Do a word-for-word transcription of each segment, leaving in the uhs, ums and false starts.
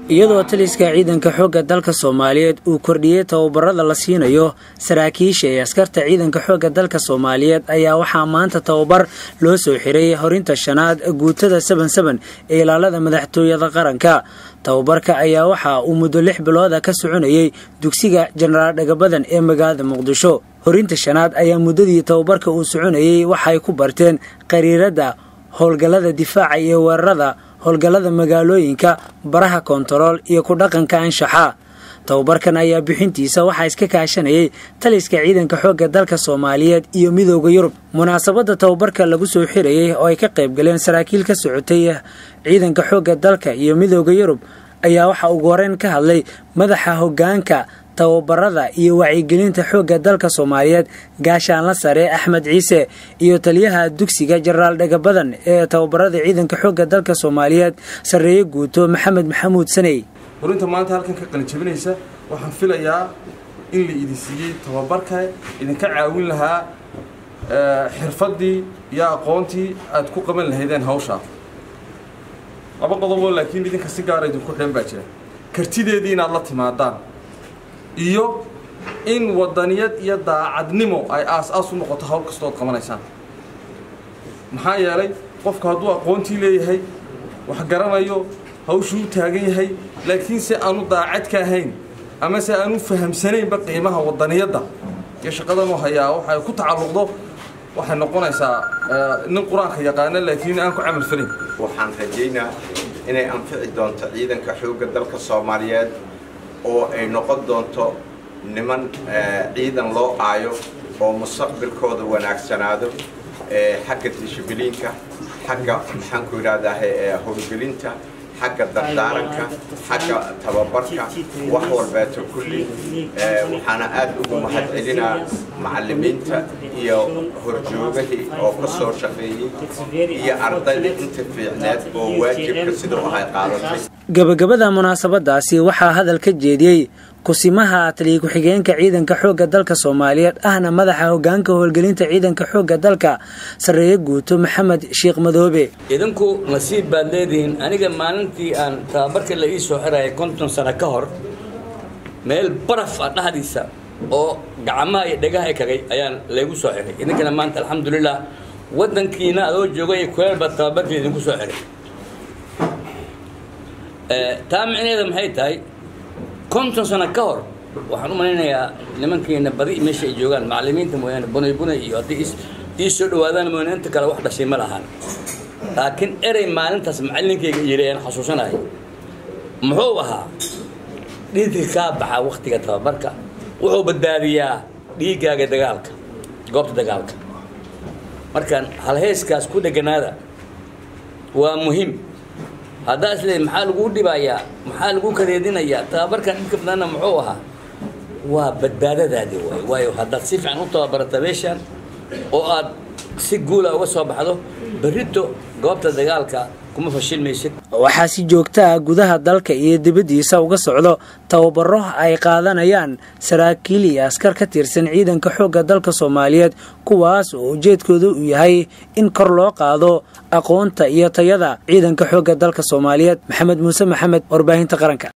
iyadoo taliska ciidanka xoogga dalka Soomaaliyeed uu kordhiyay tababarada la siinayo saraakiisha ee askarta ciidanka xoogga dalka Soomaaliyeed ayaa waxaa maanta tababar loo soo xiray horinta shanaad guutada seven seven ee ilaalada madaxtooyada qaranka. tababarka ayaa waxa uu muddo lix bilood ka soconayay dugsiga General Dhagabadan ee magaalada Muqdisho. horinta shanaad ayaa muddadii tababarka uu soconayay waxay ku barteen qariirada howlgallada difaaca iyo weerarada howlgallada magaalooyinka baraha kontarool iyo ku dhaqanka anshaxa. tababarkan ayaa bixintiisa waxa iska kaashanayay taliska ciidanka xoogga dalka Soomaaliyeed iyo midowga Yurub. munaasabada tababarka lagu soo xirayay oo ay ka qayb galeen saraakiil ka socotay ciidanka xoogga dalka iyo midowga Yurub ayaa waxa ugu horreyn ka hadlay madaxa hoggaanka tababarada iyo wacyigelinta xoogga dalka Soomaaliyeed gaashaan la sare Axmed Ciise iyo taliyaha dugsiga General Dhagabadan ee tababarada ciidanka xoogga dalka Soomaaliyeed sareeye guuto Maxamed Maxamuud Sanay. horinta maanta halkan ka qalin jabinaysa waxaan filayaa in la idin siiyay tababarka idinka caawin lahaa xirfadii iyo aqoontii aad ku qaban lahaydeen hawsha. laba qodob oo laakiin idinka si gaar ah idinku xidhan baa jira. kartideedii inaad la timaadaan iyo in wadaniyad iyo daacadnimo ay aas-aas u noqoto hawl kasta oo qabanaysaan. maxaa yeelay qofku hadduu aqoontii leeyahay wax garanayo hawshu u taagan yahay laakiin si aanu daacad ka ahayn ama si aanu fahamsanaynba qiimaha wadaniyadda iyo shaqadan uu hayaa waxay ku tacalluqdo waxay noqonaysaa nin quraanka yaqaan laakiin aan ku camal falin. waxaan rajaynaa inay anfici doonto ciidanka xoogga dalka Soomaaliyeed oo ay noqon doonto niman ciidan loo aayo oo mustaqbalkooda wanaagsanaado xagga dishibiliinka xagga maxaan ku yiraahdaa howlgelinta xagga dardaaranka xagga tababarka wax walba kulli waxaana aad ugu mahadcelinaa macallimiinta iyo horjoogahii oo ka soo shaqeeyay iyo ardayda inta fiicneed oo waajibka sidoo ay qaadatay. gabagabada munaasabadaasi waxaa hadal ka jeediyay kusimaha taliye ku-xigeenka ciidanka xoogga dalka Soomaaliyeed ahna madaxa hoggaanka howlgelinta ciidanka xoogga dalka sareeye guuto Maxamed Sheekh Madoobe. idinku nasiib baad leedihiin. aniga maalintii aan tababarka la ii soo xiray konton sano ka hor meel baraf ah dhaxdiisa oo gacmaha iyo dhagaha kagay ayaan lagu soo xiray. idinkana maanta alxamdulillah wadankiina adoo joogay kuleelba tababarka idinku soo xiray. taa micnaheedu maxay tahay konton sano ka hor waxaan u maleynayaa nimankeena badi meesha ay joogaan macallimiinta mooyaane bunay bunay iyo haddii ii soo dhawaadaan mooyaane inta kale wax dhashay ma lahan. laakiin erey maalintaas macallinkayga yireen xasuusanahay muxuu ahaa dhiigga ka baxa waqtiga tababarka wuxuu badbaadiyaa dhiiggaaga dagaalka goobta dagaalka. markaan halheyskaas ku dheganaada waa muhiim. هذا أصله محل جودي بايا محل جو كريدين يا تابر كان يمكن بدنا معوها وبدبادة هذه واي واي وهذا صيف عن نقطة برتبيشان وقاد سجولة وصوب حده بريتو جوابته دجالك كم فشل ميسك. waxaa si joogta ah gudaha dalka iyo dibadiisa uga socdo tababaro ay qaadanayaan saraakiil iyo askar ka tirsan ciidanka xoogga dalka Soomaaliyeed kuwaas oo ujeedkoodu u yahay in kor loo qaado aqoonta iyo tayada ciidanka xoogga dalka Soomaaliyeed. Maxamed Muuse Maxamed, warbaahinta qaranka.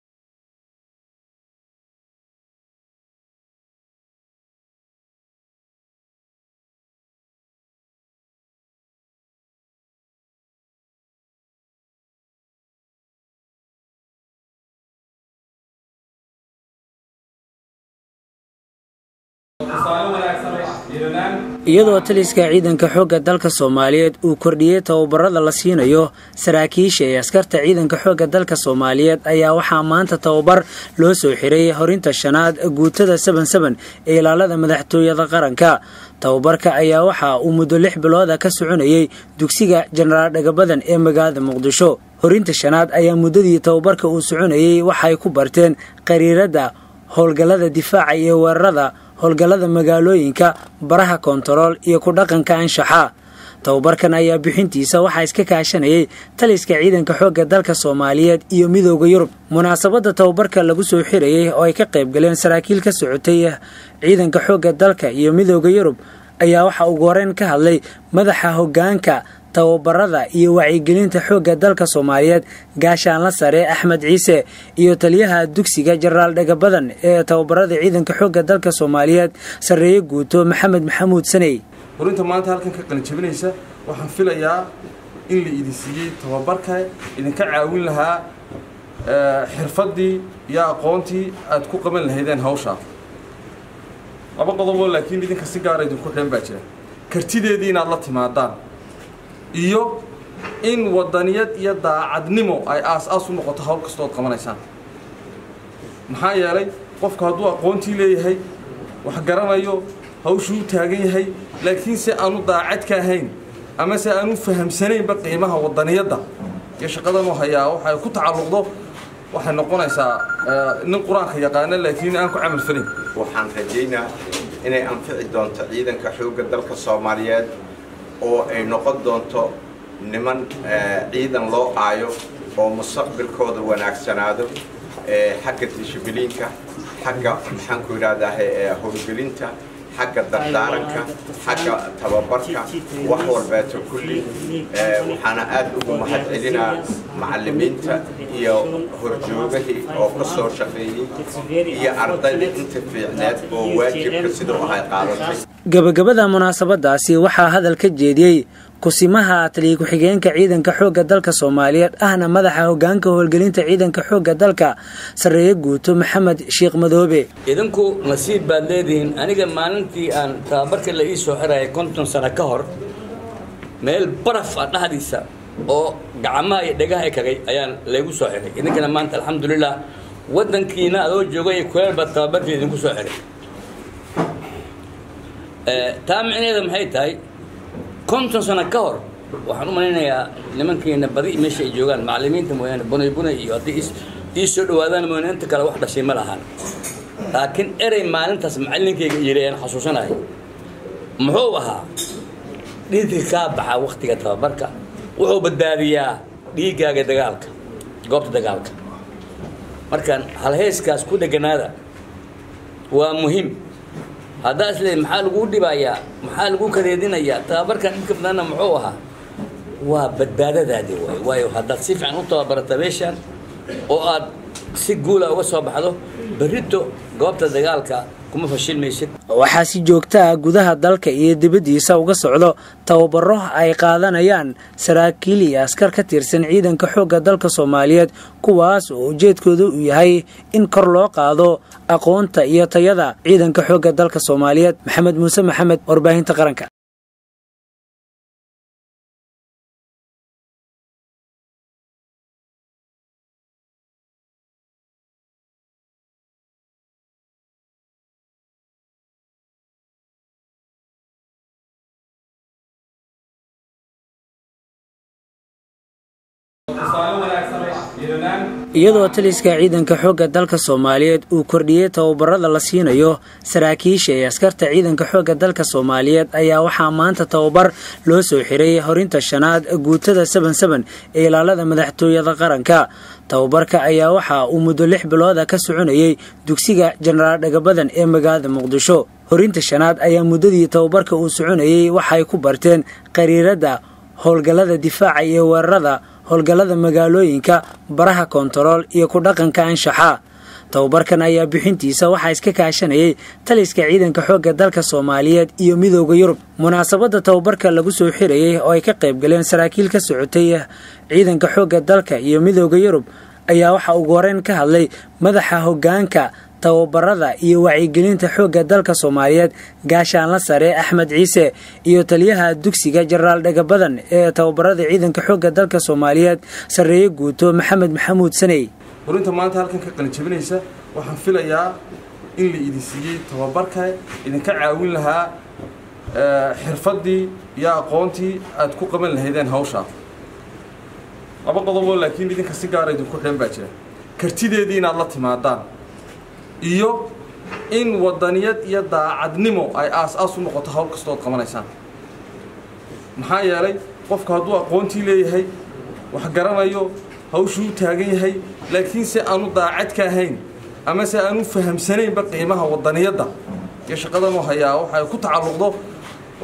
iyadoo taliska ciidanka xoogga dalka Soomaaliyeed uu kordhiyay tababarada la siinayo saraakiisha ee askarta ciidanka xoogga dalka Soomaaliyeed ayaa waxaa maanta tababar loo soo xiray horinta shanaad guutada seven seven ee ilaalada madaxtooyada qaranka. tababarka ayaa waxa uu muddo lix bilood ka soconayay dugsiga General Dhagabadan ee magaalada Muqdisho. horinta shanaad ayaa muddadii tababarka uu soconayay waxay ku barteen qariirada howlgallada difaaca iyo weerarada howlgallada magaalooyinka baraha kontarool iyo ku dhaqanka anshaxa. tababarkan ayaa bixintiisa waxa iska kaashanayay taliska ciidanka xoogga dalka Soomaaliyeed iyo midowga Yurub. munaasabada tababarka lagu soo xirayay oo ay ka qayb galeen saraakiil ka socotay ciidanka xoogga dalka iyo midowga Yurub ayaa waxa ugu horreyn ka hadlay madaxa hoggaanka tababarada iyo wacyigelinta xoogga dalka Soomaaliyeed gaashaanla sare Axmed Ciise iyo taliyaha dugsiga Jenaraal Dhagabadan ee tababarada ciidanka xoogga dalka Soomaaliyeed sareeye guuto Maxamed Maxamuud Sanay. horinta maanta halkan ka qalin jabinaysa waxaan filayaa in la idin siiyay tababarka idinka caawin lahaa xirfadii iyo aqoontii aad ku qaban lahaydeen hawsha. laba qodob oo laakiin idinka si gaar ah idinku xidhan baa jira. kartideedii inaad la timaadaan iyo in wadaniyad iyo daacadnimo ay aas-aas u noqoto hawl kasta oo qabanaysaan. maxaa yeelay qofka hadduu aqoontii leeyahay wax garanayo hawshuu taagan yahay laakiin si aanu daacad ka ahayn ama si aanu fahamsanaynba qiimaha wadaniyadda iyo shaqadan uu hayaa waxay ku tacalluqdo waxay noqonaysaa nin quraanka yaqaan laakiin aan ku camal falin. waxaan rajaynaa inay anfici doonto ciidanka xoogga dalka Soomaaliyeed oo ay noqon doonto niman ciidan loo aayo oo mustaqbalkooda wanaagsanaado xagga dishibiliinka xagga maxaan ku yiraahdaa howlgelinta xagga dardaaranka xagga tababarka wax walba kulli waxaana aad ugu mahadcelinaa macallimiinta iyo horjoogahii oo ka soo shaqeeyay iyo ardayda inta fiicneed oo waajibka sidoo ay qaadatay. gabagabada munaasabadaasi waxaa hadal ka jeediyay kusimaha taliye ku-xigeenka ciidanka xoogga dalka Soomaaliyeed ahna madaxa hoggaanka howlgelinta ciidanka xoogga dalka sareeye guuto Maxamed Sheekh Madoobe. idinku nasiib baad leedihiin aniga maalintii aan tababarka la ii soo xirayay konton sano ka hor meel baraf ah dhaxdiisa oo gacmaha iyo dhagaha kagay ayaan lagu soo xiray. idinkana maanta alxamdulillah wadankiina adoo joogay kuleel baa tababarka idinku soo xiray. ee taamicneeda maxay tahay konton sano ka hor waxaan u maleynayaa nimankeena badi meesha ay joogaan macallimiinta mooyaan bunay bunay iyo hadii is soo dhawaadaan mooyaan inta kale wax dhashay ma lahan. laakiin erey maalintaas macallinkayga yireen xasuusanahay muxuu ahaa dhiigga ka baxa waqtiga tababarka wuxuu badbaadiyaa dhiigaaga dagaalka goobta dagaalka. markaan hal heeskaas ku dhaganaada waa muhiim. هذا أصله محل جودي بايا محل جو كريدين يا تابر كان يمكن بدنا معوها وبدادة ذادي واي واي وهذا صيف عن نقطة برتبيشان وقاد سجولة وصاب حلو بريتو جوابت الدجالك كم فشل ميسك. waxaa si joogta ah gudaha dalka iyo dibadiisa uga socdo tababaro ay qaadanayaan saraakiil iyo askar ka tirsan ciidanka xoogga dalka Soomaaliyeed kuwaas oo ujeedkoodu uu yahay in kor loo qaado aqoonta iyo tayada ciidanka xoogga dalka Soomaaliyeed. Maxamed Muuse Maxamed, warbaahinta qaranka. iyadoo taliska ciidanka xoogga dalka Soomaaliyeed uu kordhiyay tababarada la siinayo saraakiisha ee askarta ciidanka xoogga dalka Soomaaliyeed ayaa waxaa maanta tababar loo soo xiray horinta shanaad guutada seven seven ee ilaalada madaxtooyada qaranka. tababarka ayaa waxa uu muddo lix bilood ka soconayay dugsiga Jenaraal Dhagabadan ee magaalada Muqdisho. horinta shanaad ayaa muddadii tababarka uu soconayay waxay ku barteen qariirada howlgallada difaaca iyo weerarada howlgallada magaalooyinka baraha kontarool iyo ku dhaqanka anshaxa. tababarkan ayaa bixintiisa waxa iska kaashanayay taliska ciidanka xoogga dalka Soomaaliyeed iyo midowga Yurub. munaasabada tababarka lagu soo xirayay oo ay ka qayb galeen saraakiil ka socotay ciidanka xoogga dalka iyo midowga Yurub ayaa waxa ugu horeen ka hadlay madaxa hoggaanka tababarada iyo wacyigelinta xoogga dalka Soomaaliyeed gaashaanla sare Axmed Ciise iyo taliyaha dugsiga Jenaraal Dhagabadan ee tababarada ciidanka xoogga dalka Soomaaliyeed sareeye guuto Maxamed Maxamuud Sanay. horinta maanta halkan ka qalin jabinaysa waxaan filayaa in la idin siiyay tababarka idinka caawin lahaa xirfadii iyo aqoontii aad ku qaban lahaydeen hawsha. laba qodob oo laakiin idinka si gaar ah idinku xidhan baa jira. kartideedii inaad la timaadaan iyo in wadaniyad iyo daacadnimo ay aas-aas u noqoto hawl kasta oo qabanaysaan. maxaa yeelay qofka hadduu aqoontii leeyahay wax garanayo hawshuu taagan yahay laakiin si aanu daacad ka ahayn ama si aanu fahamsanaynba qiimaha wadaniyadda iyo shaqadan uu hayaa waxay ku tacalluqdo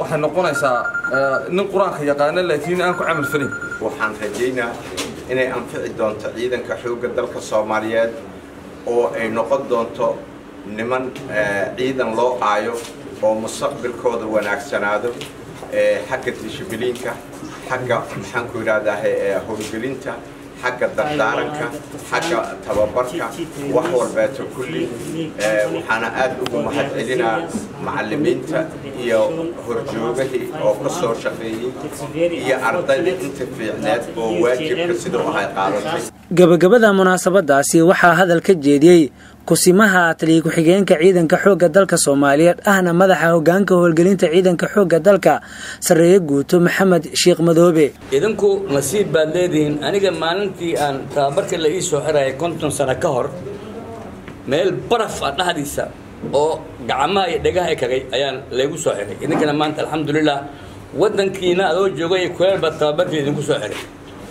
waxay noqonaysaa nin quraanka yaqaana laakiin aan ku camal falin. waxaan rajaynaa inay anfici doonto ciidanka xoogga dalka Soomaaliyeed oo ay noqon doonto niman ciidan loo aayo oo mustaqbalkooda wanaagsanaado xagga dishibiliinka xagga maxaan ku yiraahdaa howlgelinta xagga dardaaranka xagga tababarka wax walba kulli waxaana aad ugu mahadcelinaa macallimiinta iyo horjoogahii oo ka soo shaqeeyay iyo ardayda inta fiicneed oo waajibka sidoo ay qaadatay. gabagabada munaasabadaasi waxaa hadal ka jeediyay kusimaha taliye ku-xigeenka ciidanka xoogga dalka Soomaaliyeed ahna madaxa hoggaanka howlgelinta ciidanka xoogga dalka sareeye guuto Maxamed Sheekh Madoobe. idinku nasiib baad leedihiin aniga maalintii aan tababarka la ii soo xiray konton sano ka hor meel baraf ah dhaxdiisa oo gacmaha iyo dhagaha ay kagay ayaan lagu soo xiray idinkana maanta alxamdulillah wadankiina adoo joogay kuleelba tababarka idinku soo xiray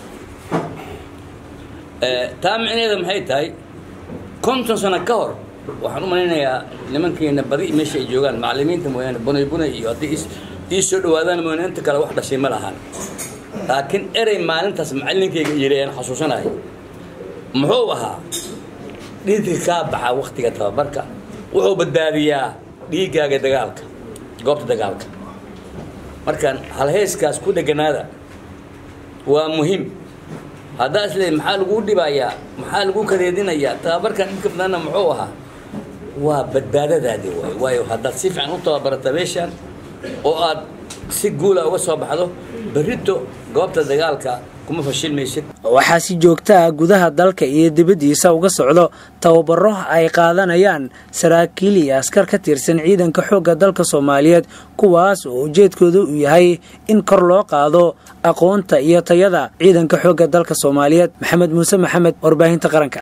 ee taamicneeda maxay tahay konton sano ka hor waxaan u maleynayaa nimankeena badi meesha ay joogaan macallimiinta mooyaan bunay bunay iyo hadii is soo dhawaadaan mooyaan inta kale wax dhashay ma lahan laakiin eray maalintaas macallinkayga yireen xasuusanahay muxuu ahaa dhiigga ka baxa waqtiga tababarka wuxuu badbaadiyaa dhiigaaga dagaalka goobta dagaalka markaan hal heeskaas ku dhaganaada waa muhiim هذا أصله محل جودي بايا محل جو كريدينا يا تابر كان يمكن أنا معوها وبدبادة ذادي واي واي هذا صيف عن نقطة برتبيشان وقاد سجولة وصاب هذا بريتو قابت الدجالك كم فشل ميشت. waxaa si joogta ah gudaha dalka iyo dibadiisa uga socdo tababaro ay qaadanayaan saraakiil iyo askar ka tirsan ciidanka xoogga dalka Soomaaliyeed kuwaas oo ujeedkoodu u yahay in kor loo qaado aqoonta iyo tayada ciidanka xoogga dalka Soomaaliyeed. Maxamed Muuse Maxamed, warbaahinta qaranka.